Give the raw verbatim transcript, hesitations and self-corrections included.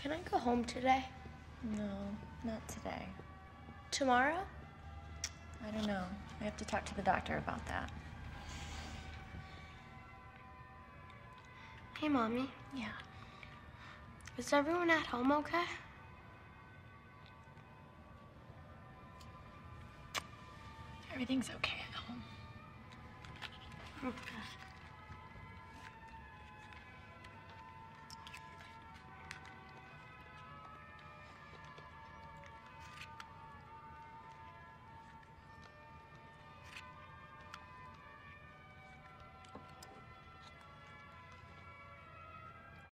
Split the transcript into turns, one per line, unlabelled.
Can I go home today?
No, not today.
Tomorrow?
I don't know. I have to talk to the doctor about that.
Hey, Mommy.
Yeah.
Is everyone at home okay?
Everything's okay at home.
Okay.